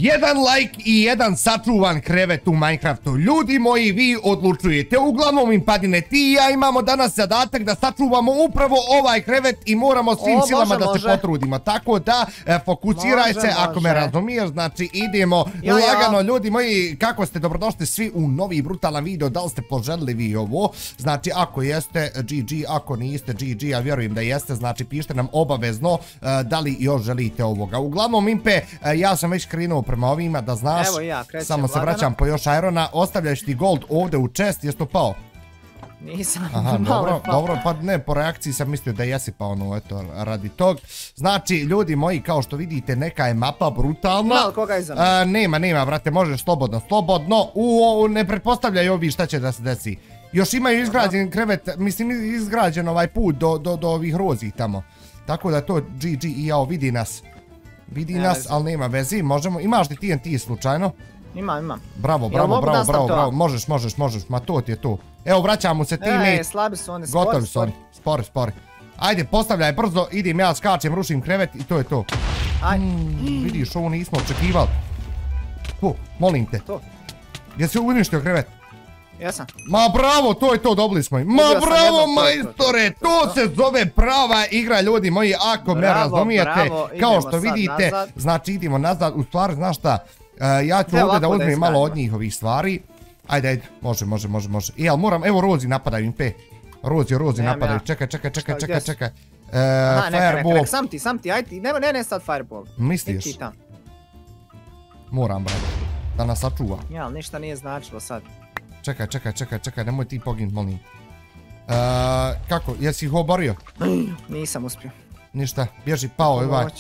jedan like i jedan sačuvan krevet u Minecraftu. Ljudi moji, vi odlučujete. Uglavnom im padine, ti i ja imamo danas zadatak da sačuvamo upravo ovaj krevet i moramo svim silama da se potrudimo. Tako da fokusiraj se, ako me razumiješ, znači idemo lagano. Ljudi moji, kako ste, dobrodošli svi u novi brutalan video, da li ste poželili vi ovo? Znači ako jeste, GG, ako niste, GG, ja vjerujem da jeste, znači pišite nam obavezno da li još želite ovoga. Uglavnom Impe, ja sam već krenuo prema ovima, da znaš, samo se vraćam po još irona, ostavljaš ti gold ovdje u chest, jesi to pao? Nisam, aha, dobro, pa ne, po reakciji sam mislio da jesi pao, no eto, radi tog. Znači, ljudi moji, kao što vidite, neka je mapa brutalna. Malo koga je za mene? Nema, brate, možeš slobodno. Ne pretpostavljaj ovi šta će da se desi. Još imaju izgrađen krevet, mislim, izgrađen ovaj put do ovih rozih tamo. Tako da to GG i jao, vidi nas. Vidi nas, ali nema vezi, možemo, imaš li TNT slučajno? Imam. Bravo, možeš, ma to ti je to. Evo, vraćamo se time. Slabi su oni, gotovi su oni, spori. Ajde, postavljaj brzo, idem ja, skačem, rušim krevet i to je to. Vidiš, ovo nismo očekivali. Molim te. Jesi uništio krevet? Jesam. Ma bravo, to je to, dobili smo im. Ma bravo, majstore, to se zove prava igra, ljudi moji, ako me razumijete. Kao što vidite, znači idemo nazad, u stvari, znaš šta, ja ću ovdje da uzmem malo od njihovih stvari. Ajde, može. Ali moram, evo rozi napadaju, Impe. Rozi napadaju, čekaj. Fireball. Sam ti, ajde, ne sad fireball. Misliš? Moram, brate, da nas sačuva. Ja, ali ništa nije značilo sad. Čekaj, nemoj ti poginut, molim. Kako, jesi ih oborio? Nisam uspio. Ništa, bježi, pao je ovaj.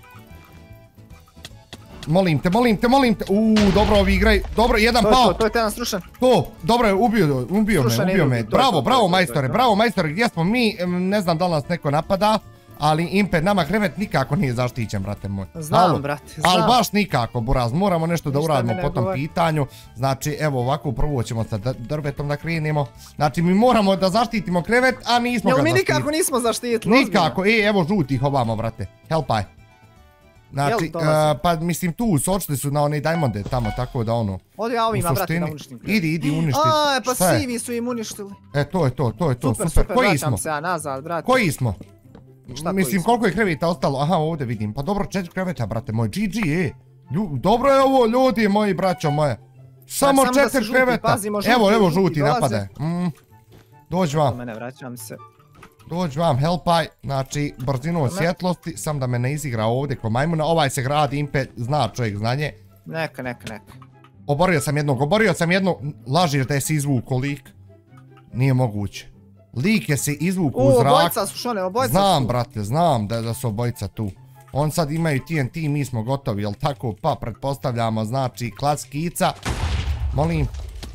Molim te. Dobro ovi igraju, dobro, jedan pao. To je jedan strušan. To, dobro je, ubio me. Bravo, majstore, gdje smo mi, ne znam da li nas neko napada. Ali Impe, nama krevet nikako nije zaštićen, brate moj. Znam, brate, znam. Ali baš nikako, buraz, moramo nešto da uradimo po tom pitanju. Znači, evo ovako, prvo ćemo sa drvetom da krenemo. Znači, mi moramo da zaštitimo krevet, a nismo ga zaštitili. Jel mi nikako nismo zaštitili? Nikako, evo žutih ovamo, brate. Helpaj. Znači, pa mislim tu, sočili su na one diamonde tamo, tako da ono... Odi ja ovima, brate, da uništim krevet. Idi, uništi. Pa sivi su im uništili. To je to, super. Koji smo? Se ja nazad, brate. Koji smo? Mislim, koliko je kreveta ostalo? Aha, ovdje vidim. Pa dobro, 4 kreveta, brate moj. GG, dobro je ovo, ljudi moji, braćo moje. Samo 4 kreveta. Evo, žuti napade. Dođi vam. Dođi vam, helpaj. Znači, brzinu svjetlosti. Sam da me ne izigra ovdje ko majmuna. Ovaj se gradi, Impe, zna čovjek znanje. Neka. Oborio sam jednog. Lažeš da je si izvuko lik. Nije moguće. Lik je se izvuku u zrak. Obojica su šone, obojica su. Znam, brate, znam da su obojica tu. On sad imaju TNT, mi smo gotovi, jel tako? Pa pretpostavljamo, znači, klaskica. Molim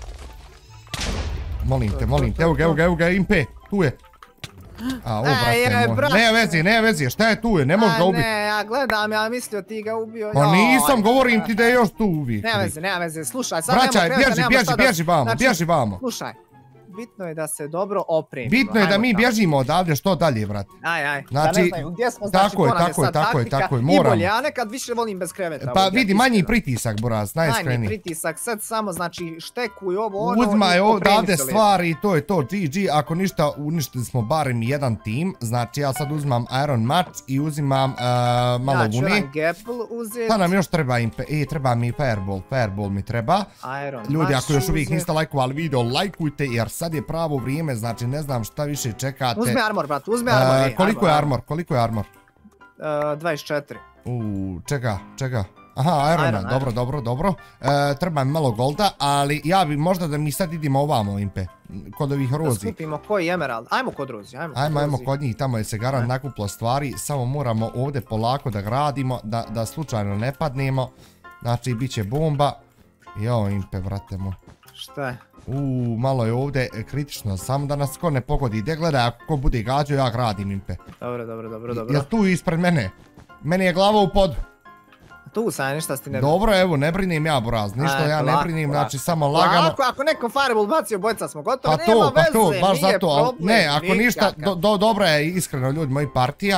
te, evo ga, Impe, tu je. A, o, brate, ne vezi, šta je tu je, ne možeš ga ubiti. Ne, ja gledam, ja mislio ti ga ubio. Pa nisam, govorim ti da je još tu uvijek. Ne vezi, slušaj, sad nema kreveta, bježi vamo. Slušaj. Bitno je da se dobro opremimo. Bitno je da mi bježimo odavde, što dalje, brate. Aj. Znači, tako je, moram. I bolje, ja nekad više volim bez kreveta. Pa vidi, manji pritisak, buraz, najiskreniji. Manji pritisak, sad samo, znači, štekuj ovo, ono. Uzmaj odavde stvari i to je to, GG, ako ništa, uništili smo barem jedan tim. Znači, ja sad uzmam Iron Match i uzimam malo vune. Ja ću jedan Gapple uzeti. Šta nam još treba, treba mi Fireball mi treba. Ljudi, ako još uvijek niste lajkovali video, lajkujte, jer sad je pravo vrijeme, znači ne znam šta više čekate. Uzme armor, brat, uzme armor. Koliko je armor? 24. Čega? Aha, Irona, dobro. Treba mi malo golda, ali ja bi možda da mi sad idemo ovamo, Impe. Kod ovih rozi. Da skupimo koji emerald. Ajmo kod rozi, ajmo kod njih, tamo je se garant nakuplo stvari. Samo moramo ovdje polako da gradimo, da slučajno ne padnemo. Znači, bit će bomba. Jo, Impe, vrate moj. Šta je? Malo je ovdje kritično, samo da nas ko ne pogodi. Gdje gledaj, ako ko bude gađao, ja gradim, Impe. Dobro. Jel tu ispred mene? Meni je glava u podu. Tu sam, ništa ti ne... Dobro, evo, ne brinim ja, buraz, ništa ja ne brinim, znači samo lagano. Ako neko fireball bacio, bojca smo gotovi, nema veze, baš zato, ne, ako ništa, dobra je iskreno, ljudi, moji partija.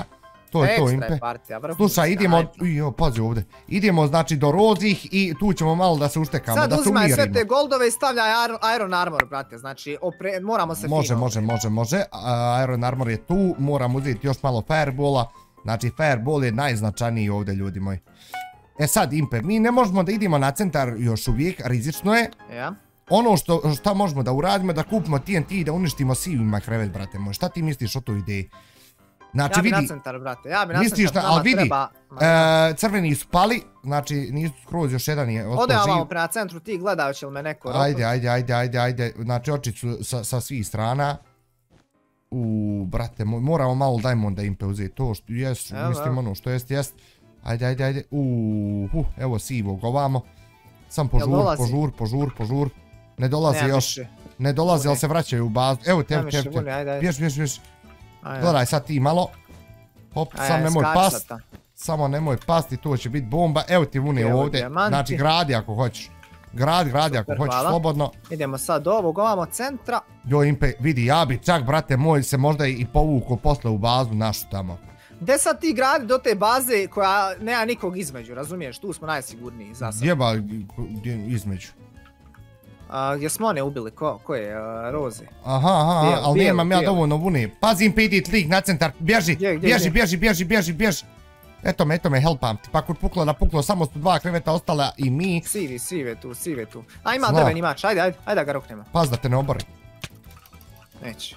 To je to, Ekstra Impe. je partija, vrhunska. Slušaj, idemo, pazi ovdje. Idemo znači do rozih i tu ćemo malo da se uštekamo, da se umirimo. Sad uzimaj sve te goldove i stavljaj Iron Armor, brate, znači moramo se fino. Može. Iron Armor je tu, moram uzeti još malo Firebola. Znači Fireball je najznačajniji ovdje, ljudi moji. E sad, Impe, mi ne možemo da idemo na centar još uvijek, rizično je. Ja. Ono što možemo da uradimo, da kupimo TNT i da uništimo Sivima krevet, brate moj. Šta ti misliš o toj ideji? Znači, ja bi na centar, brate, misliš nama ali vidi, treba... crveni su pali, znači nisu skroz, još jedan je ostao živ. Ode ovamo prema centru, ti gledaju će li me neko roknuti. Ajde, znači oči su sa svih strana. Brate, moramo malo Diamonda Impe uzeti, to što jest, mislim ono što jest. Ajde, evo sivog ovamo. Sam požur. Ne dolazi još. Ne dolazi, ali se vraćaju u bazu. Evo te. Bjež. Gledaj sad ti malo. Hop, sam nemoj past. Samo nemoj pasti, to će biti bomba. Evo ti vune ovdje. Znači gradi ako hoćeš. Gradi ako hoćeš, slobodno. Idemo sad do ovog, ovamo centra. Jo Impe, vidi, ja bi čak, brate moj, se možda i povukao posle u bazu našu tamo. Gdje sad ti gradi do te baze koja nema nikog između, razumiješ? Tu smo najsigurniji za sad. Jeba između. Gdje smo one ubili, ko je, Roze? Aha, ali nemam ja dovoljno vune. Pazi Impe, idi tlik na centar, bježi. Eto me, helpam ti, pa kod puklo, samo su 2 kreveta ostala i mi. Sive tu. A ima drveni mač, ajde da ga roknemo. Paz da te ne obori. Neće.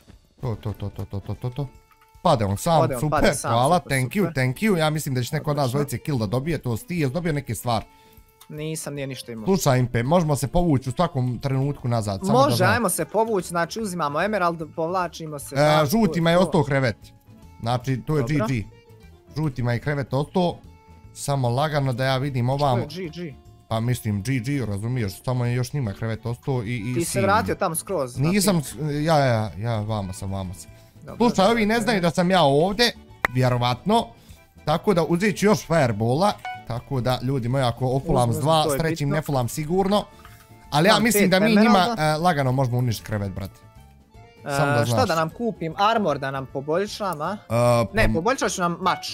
To. Pade on sam, super, hvala, thank you. Ja mislim da ćeš neko od nas dvojice kill da dobije, to si ti, jes dobio neke stvari? Nisam, nije ništa imao. Slušaj Impe, možemo se povući u svakom trenutku nazad. Može, ajmo se povući, znači uzimamo Emerald, povlačimo se. Žutima je ostao krevet. Znači, to je GG. Žutima je krevet ostao. Samo lagano da ja vidim ovamo. Što je GG? Pa mislim GG, razumiješ, samo je još njima krevet ostao i... Ti se vratio tam skroz. Nisam, ja, vama sam. Slušaj, ovi ne znaju da sam ja ovdje, vjerovatno. Tako da uzet ću još Firebola. Tako da, ljudi moji, ako ofulam s 2, s trećim ne fulam sigurno. Ali ja mislim da mi njima lagano možemo uništiti krevet, brate. Šta da nam kupim? Armor da nam poboljšam, a? Ne, poboljšat ću nam mač.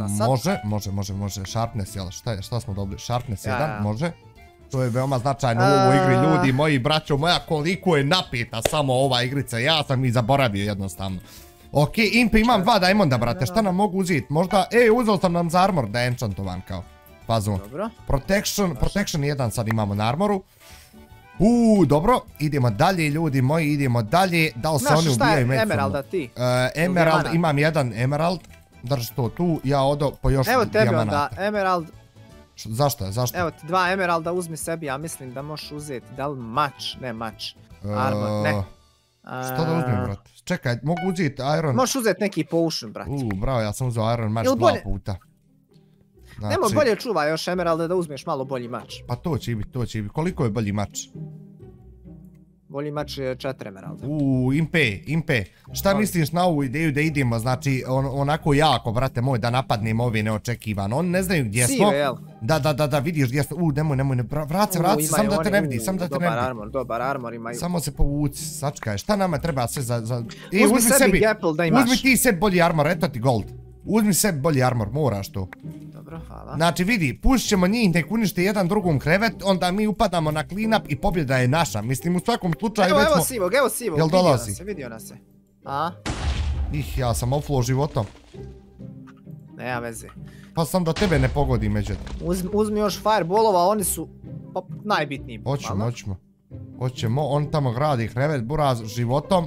Može. Sharpness, jel? Šta smo dobili? Sharpness 1, može. To je veoma značajno u ovoj igri, ljudi moji, braćo moja, koliko je napeta samo ova igrica. Ja sam i zaboravio jednostavno. Ok, Impe, imam 2 Diamonda, brate, šta nam mogu uzeti? Možda, uzeo sam nam za armor da je enchantovan kao. Pazom. Protection 1 sad imamo na armoru. Dobro, idemo dalje, ljudi moji, idemo dalje. Da li se oni ubijaju međusobno? Emeralda ti? Emerald, imam 1 Emerald. Drži to tu, ja odo po još dijamanata. Evo tebi onda, Emerald. Zašto? Evo ti 2 Emeralda, uzmi sebi, ja mislim da možeš uzeti, da li mač, ne mač. Armor, ne. Što da uzmem, brate? Čekaj, mogu uzeti Iron... Možeš uzeti neki potion, brate. Bravo, ja sam uzeo Iron mač 2 puta. Nemoj bolje čuvaj još Emeralda da uzmeš malo bolji mač. Pa to će biti. Koliko je bolji mač? Bolji mač je 4 Emeralda. Impe, šta misliš na ovu ideju da idemo, znači, onako jako, brate moj, da napadnemo ovi neočekivano. Oni ne znaju gdje smo. Sive, jel? Da, vidiš gdje smo. Nemoj, vrati se, sam da te ne vidi, Dobar armor imaju. Samo se povuci, sačkaj, šta nama treba sve za... Uzmi sebi Gapple da imaš. Uzmi ti sebi bolji armor, eto ti gold. Uzmi sebi bolji armor, moraš to. Dobro, hvala. Znači vidi, pustit ćemo njih nek unište jedan drugom krevet, onda mi upadamo na clean up i pobjeda je naša. Mislim, u svakom slučaju već smo... Evo Sivog, vidio nas se. A? Ja sam offlow životom. Nema veze. Pa sam da tebe ne pogodi međutim. Uzmi još fireballova, oni su najbitniji. Hoćemo, on tamo gradi krevet, buraz životom.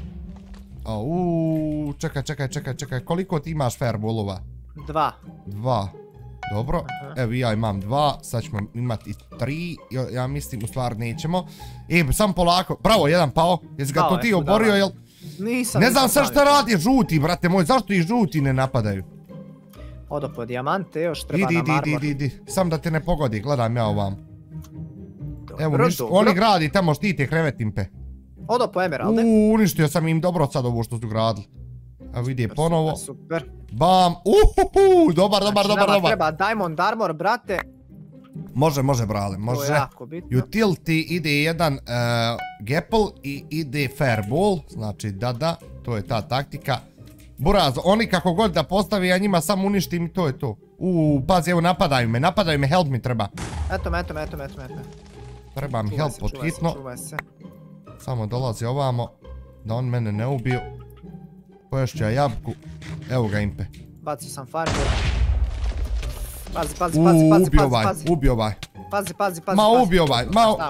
Čekaj, koliko ti imaš fireballova? 2. Dobro, evo ja imam 2, sad ćemo imati 3, ja mislim, u stvari nećemo. Sam polako, bravo, jedan pao, jesi ga to ti oborio, jel? Nisam. Ne znam sad šta radi žuti, brate moj, zašto ih žuti ne napadaju? Odo po dijamante, još treba nam armor. Idi, sam da te ne pogodi, gledam ja ovam. Evo, oni gradi tamo štite krevet Impe. Odo po emeralde. Uništio sam im dobro sad ovo što su gradili. Evo vidi ponovo. Super. Bam, dobar. Nama treba diamond armor, brate. Može brale, može. To je jako bitno. Utility ide jedan Gapple i ide Fireball, znači da, to je ta taktika. Buraz, oni kako god da postavi, ja njima samo uništim i to je to. Pazi, evo napadaju me, help mi treba. Eto me. Treba mi help pod hitno. Čuvaj se. Samo dolazi ovamo, da on mene ne ubiju. Poješću ja jabuku, evo ga impe. Bacio sam farbu. Pazi. Ubi ovaj. Pazi. Ma ubi ovaj,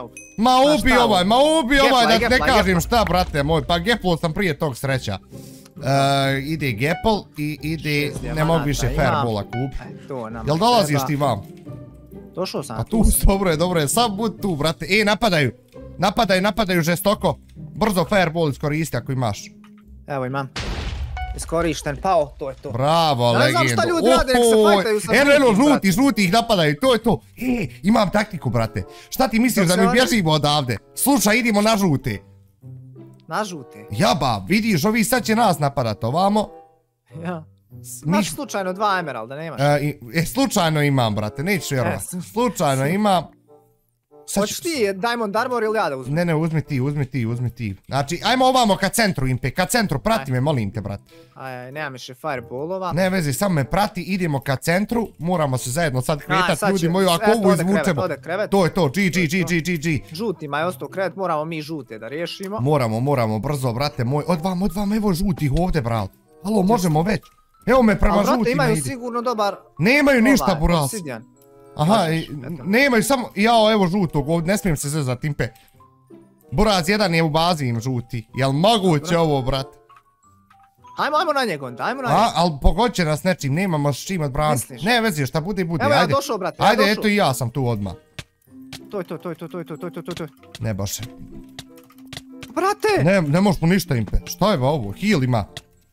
da ne kažem šta, brate moj, pa geplo sam prije tog sreća. Ide gepl i ide, ne mogu više fireballa kup. Jel dolaziš ti vam? Došao sam. Pa tu, dobro je, sam bud tu, brate. Napadaju žestoko. Brzo fireball iskoristi ako imaš. Evo imam. Iskorišten, pao, to je to. Bravo, legendo. Ne znam šta ljudi rade, nek se fajtaju sa žuti ih napadaju, to je to. Imam taktiku, brate. Šta ti misliš da mi bježimo odavde? Slušaj, idimo na žute. Na žute? Jaba, vidiš, ovi sad će nas napadat ovamo. Ja. Imaš slučajno 2 emeralda, nemaš? Slučajno imam, brate, neću vjerovat. Slučajno imam. Hoćeš ti Diamond Armor ili ja da uzmem? Ne, uzmi ti. Znači, ajmo ovamo ka centru, Impe, ka centru, prati me, molim te, brate. Nemam više fireballova. Ne vezi, samo me prati, idemo ka centru, moramo se zajedno sad kretat, ljudi moji, ako ovo izvučemo. To je to, GG. Žutima je ostao krevet, moramo mi žute da riješimo. Moramo, brzo, brate moj, od vam, evo žutih ovdje, bral. Alo, možemo već. Evo me prema žutima ide. Brate, imaju sigurno dobar... Nemaju ništa, buraz. Aha, nemaju samo, jao, evo žutog ovdje, ne smijem se zezat, Impe. Buraz, jedan je u bazi im žuti, jel moguće ovo, brat? Ajmo na njega onda, ajmo na njega. Ali pogodit će nas nečim, nemamo s čim odbraniti. Ne vezi, šta bude, ajde. Evo ja došao, brate, ajde, eto i ja sam tu odmah. To je. Ne baš. Brate! Ne možeš mu ništa, Impe, šta je ovo, heal ima.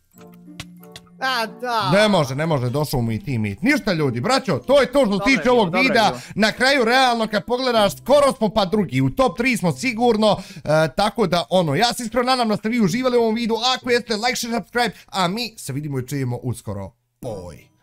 Ne može, došao mu i teammate. Ništa ljudi, braćo, to je to što tiče ovog videa. Na kraju, realno, kad pogledaš, skoro smo pa drugi, u top 3 smo sigurno, tako da, ja se iskreno nadam da ste vi uživali u ovom videu, ako jeste, like, share, subscribe, a mi se vidimo i čujemo uskoro. Boj!